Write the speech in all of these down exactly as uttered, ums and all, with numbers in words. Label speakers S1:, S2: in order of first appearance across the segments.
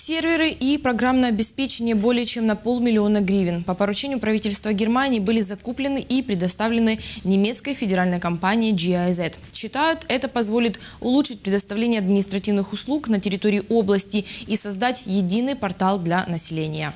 S1: Серверы и программное обеспечение более чем на полмиллиона гривен по поручению правительства Германии были закуплены и предоставлены немецкой федеральной компанией джи ай зет. Считают, это позволит улучшить предоставление административных услуг на территории области и создать единый портал для населения.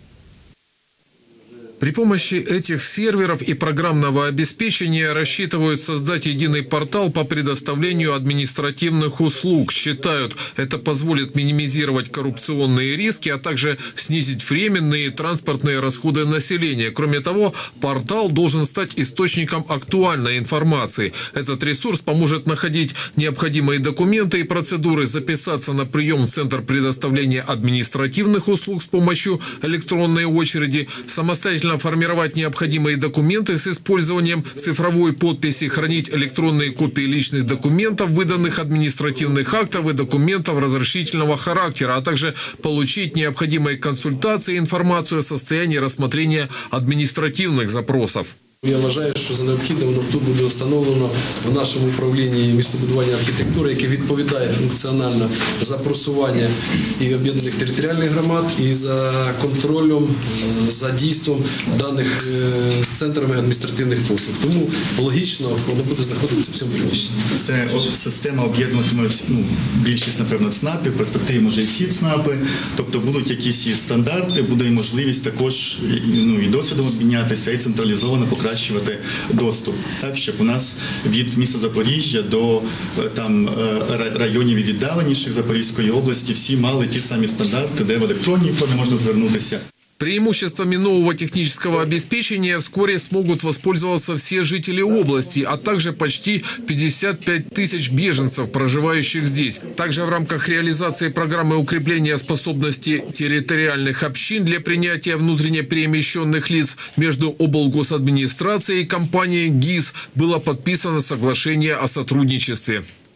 S2: При помощи этих серверов и программного обеспечения рассчитывают создать единый портал по предоставлению административных услуг. Считают, это позволит минимизировать коррупционные риски, а также снизить временные и транспортные расходы населения. Кроме того, портал должен стать источником актуальной информации. Этот ресурс поможет находить необходимые документы и процедуры, записаться на прием в Центр предоставления административных услуг с помощью электронной очереди, самостоятельно формировать необходимые документы с использованием цифровой подписи, хранить электронные копии личных документов, выданных административных актов и документов разрешительного характера, а также получить необходимые консультации и информацию о состоянии рассмотрения административных запросов.
S3: Я вважаю, що за необхідне воно тут буде встановлено в нашому управлінні містобудування архітектури, яке відповідає функціонально за просування і об'єднаних територіальних громад, і за контролем, за дійством даних центрами адміністративних послуг. Тому логічно воно буде знаходитися в цьому приміщенні.
S4: Це система об'єднуватиме ну, більшість, напевно, ЦНАПів, в перспективі може і всі ЦНАПи. Тобто будуть якісь і стандарти, буде і можливість також ну, і досвідом обмінятися, і централізовано покращувати доступ, так, щоб у нас від міста Запоріжжя до там районів і віддаленіших Запорізької області всі мали ті самі стандарти, де в електронній формі можна звернутися.
S2: Преимуществами нового технического обеспечения вскоре смогут воспользоваться все жители области, а также почти пятьдесят пять тысяч беженцев, проживающих здесь. Также в рамках реализации программы укрепления способности территориальных общин для принятия внутренне перемещенных лиц между облгосадминистрацией и компанией ГИС было подписано соглашение о сотрудничестве.